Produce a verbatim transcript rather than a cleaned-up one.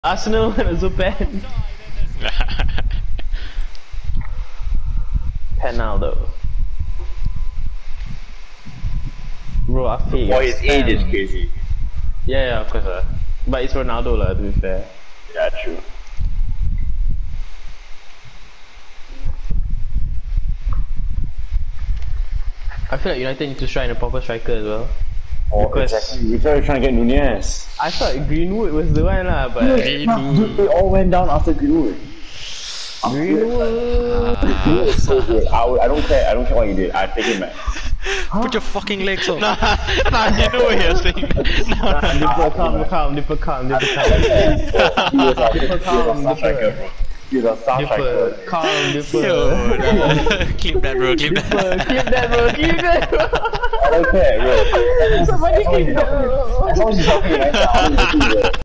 Arsenal so bad. Penaldo. Bro, I feel For his age is crazy. Yeah, yeah, of course. Uh. But it's Ronaldo, lah, to be fair. Yeah, true. I feel like United need to try in a proper striker as well. Oh, because exactly. We thought trying to get Nunez. I thought Greenwood was the one, lah, but Greenwood. They all went down after Greenwood. Greenwood. Greenwood is so good. I, I don't care. I don't care what you did. I take it back. Huh? Put your fucking legs up. Nah, nah, you know what you're saying. Nah, nah, calm, calm, dipper calm, dipper calm. Dipper calm, dipper. He's a star striker. Calm, dipper. Yo, nah. Clip that, bro. Clip that. Clip that, bro. Clip that, bro. I don't care, bro. Somebody clip that, bro. As long as he's helping United, I don't care, bro.